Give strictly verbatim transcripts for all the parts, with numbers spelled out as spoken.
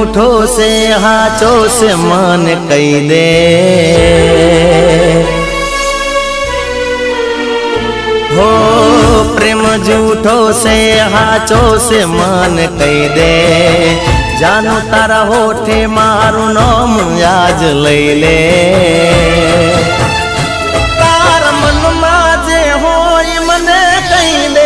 झूठो से हाचो से मन कही दे। हो प्रेम झूठो से हाचो से मन कही दे। जानू तारा होठे मारू नाम आज लई ले। तार मन माजे होई मने कही दे।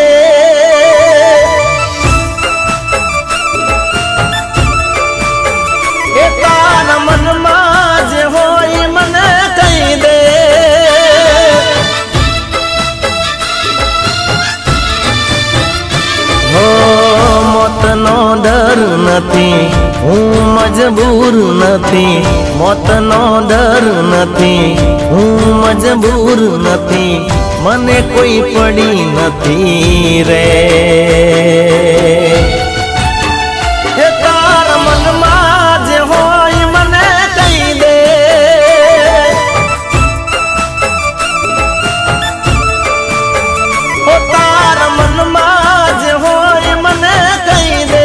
ए तार मन माजे होई मने कही दे। मौत नो डर नथी हूँ मजबूर नथी। मौत नो डर नथी हूँ मजबूर नथी। मने कोई पड़ी नथी रे। हे तार मन माज होई मने कही दे। हो तार मन माज होई मने कही दे।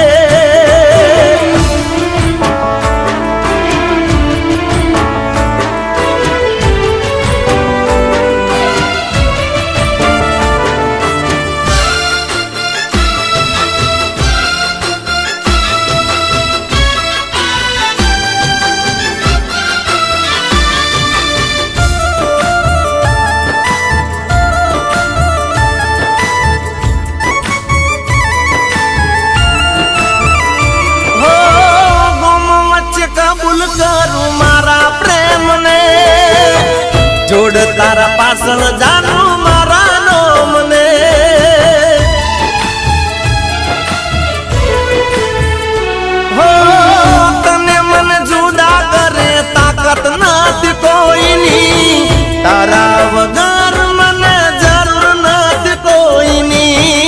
कबूल करूं मारा प्रेम ने। जोड़ तारा पासल जानू मारा नाम ने। हो तने मन जुदा करे ताकत नाथ कोई नी। तारा वगर मन जरूर नाथ कोई नी।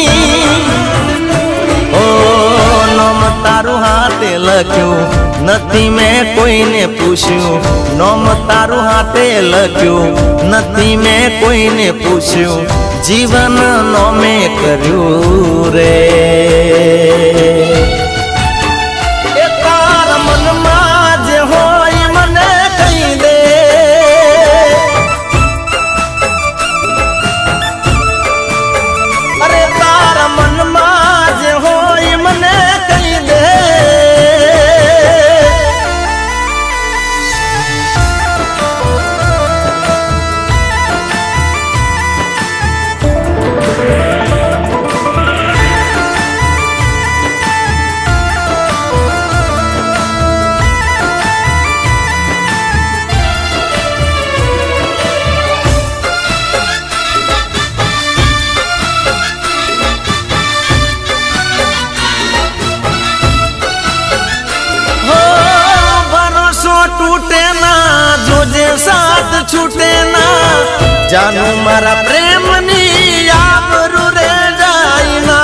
ओ नाम तारू हाथे लख्यू नथी मैं कोई ने पूछ्यू। नोम तारू हाथे लख्यू नथी मैं कोई ने पूछ्यू। जीवन नोमे कर्यू रे। ए तार मन माज होई मने कही दे। अरे तार मन माज होई मने कही दे। टूटे ना जोजे साथ छूटे ना। जानू मारा प्रेम नी आबरू रे जाई ना।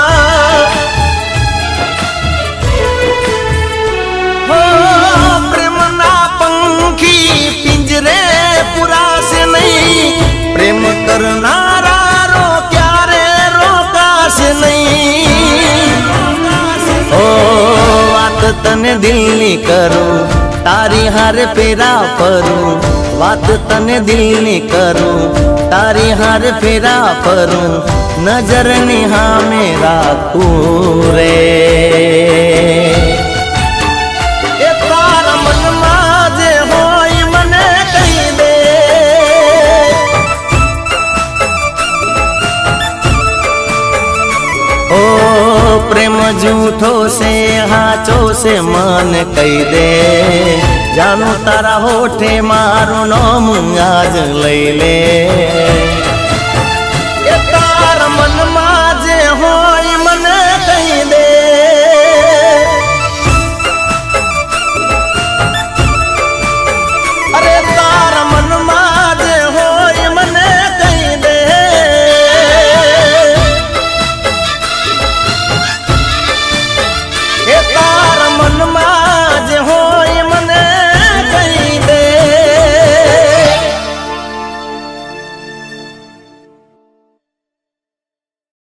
हो प्रेम ना पंखी पिंजरे पुरा से नहीं। प्रेम करनारा रो क्यारे रोका से नहीं। ओ बात तने दिल नी करूं तारी हार फेरा परूं। बात तने दिल नी करूं तारी हार फेरा परूं। नजर निहा मेरा पूरे। ए तार मन माजे होई मने कही दे। ओ प्रेम झूठो से हाचो से मन कही दे। जानू तारा होठे मारू नाम आज लई ले। ए तार मन